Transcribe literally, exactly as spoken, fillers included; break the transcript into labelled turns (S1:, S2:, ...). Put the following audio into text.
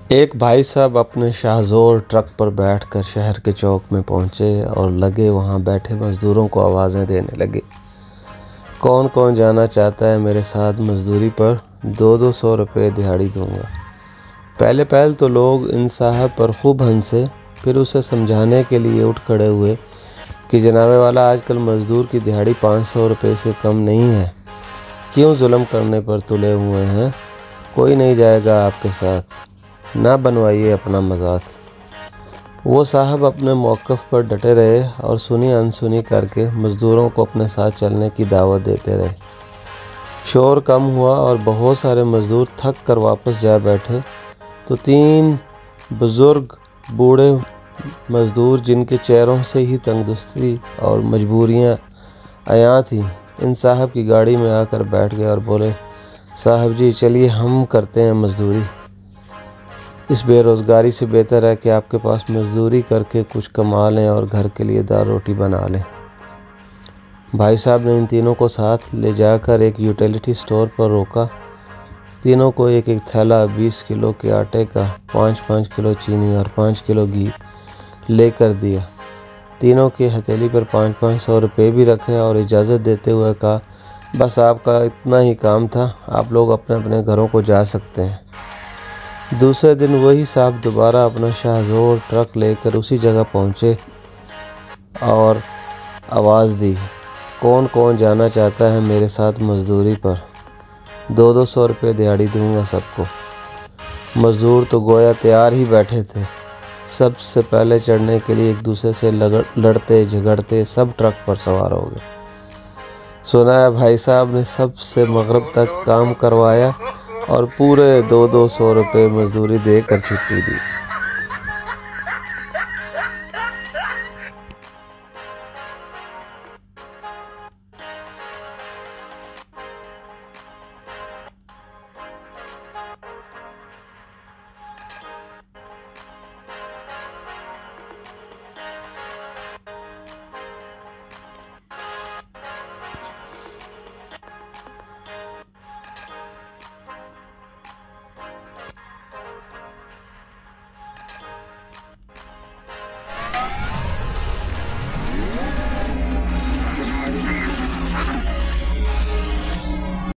S1: ایک بھائی صاحب اپنے شاہزور ٹرک پر بیٹھ کر شہر کے چوک میں پہنچے اور لگے وہاں بیٹھے مزدوروں کو آوازیں دینے لگے، کون کون جانا چاہتا ہے میرے ساتھ مزدوری پر؟ دو دو سو روپے دہاڑی دوں گا۔ پہلے پہل تو لوگ ان صاحب پر خوب ہنسے، پھر اسے سمجھانے کے لیے اٹھ کھڑے ہوئے کہ جناب والا آج کل مزدور کی دہاڑی پانچ سو روپے سے کم نہیں ہے، کیوں ظلم کرنے پر تلے ہوئے ہیں؟ کوئی نہیں جائے گا آپ کے ساتھ، نہ بنوائیے اپنا مذاق۔ وہ صاحب اپنے موقف پر ڈٹے رہے اور سنی انسنی کر کے مزدوروں کو اپنے ساتھ چلنے کی دعوت دیتے رہے۔ شور کم ہوا اور بہت سارے مزدور تھک کر واپس جا بیٹھے تو تین بزرگ بوڑھے مزدور جن کے چہروں سے ہی تنگدستی اور مجبوریاں عیاں تھیں، ان صاحب کی گاڑی میں آ کر بیٹھ گئے اور بولے، صاحب جی چلیے ہم کرتے ہیں مزدوری، اس بے روزگاری سے بہتر ہے کہ آپ کے پاس مزدوری کر کے کچھ کما لیں اور گھر کے لیے دال روٹی بنا لیں۔ بھائی صاحب نے ان تینوں کو ساتھ لے جا کر ایک یوٹیلیٹی سٹور پر روکا، تینوں کو ایک ایک تھیلا بیس کلو کے آٹے کا، پانچ پانچ کلو چینی اور پانچ کلو گھی لے کر دیا۔ تینوں کی ہتھیلی پر پانچ پانچ سو روپے بھی رکھے اور اجازت دیتے ہوئے کہا، بس آپ کا اتنا ہی کام تھا، آپ لوگ اپنے اپنے گھروں کو جا سکتے ہیں۔ دوسرے دن وہی صاحب دوبارہ اپنا شاہزور ٹرک لے کر اسی جگہ پہنچے اور آواز دی، کون کون جانا چاہتا ہے میرے ساتھ مزدوری پر؟ دو دو سو روپے دہاڑی دوں گا سب کو۔ مزدور تو گویا تیار ہی بیٹھے تھے، سب سے پہلے چڑھنے کے لیے ایک دوسرے سے لڑتے جھگڑتے سب ٹرک پر سوار ہو گئے۔ سنا ہے بھائی صاحب نے سب سے مغرب تک کام کروایا اور پورے دو دو سو روپے مزدوری دے کر چھٹی دی۔